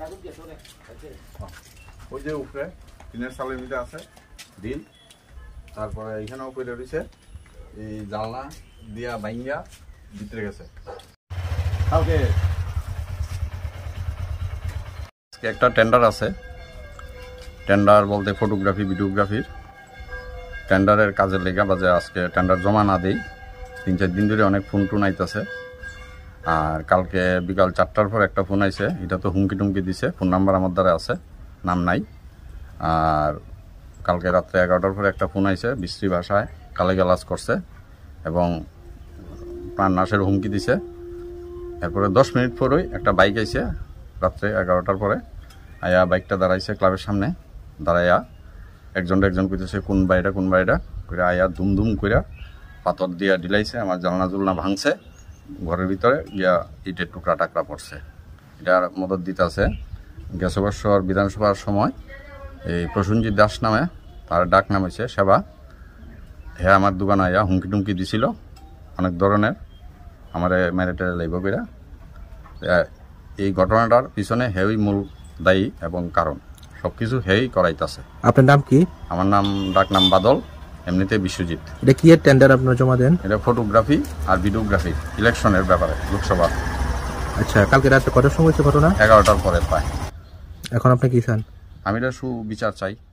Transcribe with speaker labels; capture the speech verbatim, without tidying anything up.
Speaker 1: ওই যে উপরে টিনের চালের মধ্যে আছে ডিল, তারপরে এইখানেও করে রয়েছে এই জানলা দিয়া ভাঙ্গা ভিতরে গেছে। ওকে, একটা টেন্ডার আছে, টেন্ডার বলতে ফটোগ্রাফি ভিডিওগ্রাফির টেন্ডারের কাজের লেগে বাজে আজকে টেন্ডার জমা না দেই, তিন চার দিন ধরে অনেক ফোন টোন আইতেছে। আর কালকে বিকাল চারটার পর একটা ফোন আইছে, এটা তো হুমকি টুমকি দিছে, ফোন নাম্বার আমার দ্বারা আছে, নাম নাই। আর কালকে রাত্রে এগারোটার পর একটা ফোন আইছে, বিশ্রী ভাষায় গালাগালাজ করছে এবং প্রাণ নাশের হুমকি দিছে। এরপরে দশ মিনিট পরই একটা বাইক আইছে রাত্রে এগারোটার পরে, আয়া বাইকটা দাঁড়াইছে ক্লাবের সামনে, দাঁড়াইয়া একজন একজন কইতেছে কোন বাড়িটা কোন বাড়িটা করে, আয়া দুম দুম করে পাথর দিয়া ঢিলাইছে, আমার জানলা জুলনা ভাঙছে, ঘরের ভিতরে গিয়া ইটের টুকরা টাকরা পড়ছে। এটার মদত দিতে আছে গেছবর্ষর বিধানসভার সময় এই প্রসেনজিৎ দাস নামে, তার ডাক নাম হয়েছে সেবা। হ্যাঁ আমার দোকানে আয়া হুমকি টুমকি দিছিল অনেক ধরনের, আমার মেরে টেরে লাইব করে। এই ঘটনাটার পিছনে হেই মূল দায়ী এবং কারণ, সব কিছু হেই করাইতেছে।
Speaker 2: আপনার নাম কি?
Speaker 1: আমার নাম ডাক নাম বাদল, এমনিতে বিশ্বজিৎ।
Speaker 2: এটা কি এর টেন্ডার আপনারা জমা দেন?
Speaker 1: এটা ফটোগ্রাফি আর ভিডিওগ্রাফি ইলেকশনের ব্যাপারে লোকসভা।
Speaker 2: আচ্ছা, কালকে রাতে কটার সময় হয়েছে ঘটনা?
Speaker 1: এগারোটার পরে প্রায়।
Speaker 2: এখন আপনি কি চান?
Speaker 1: আমি এটা সুবিচার চাই।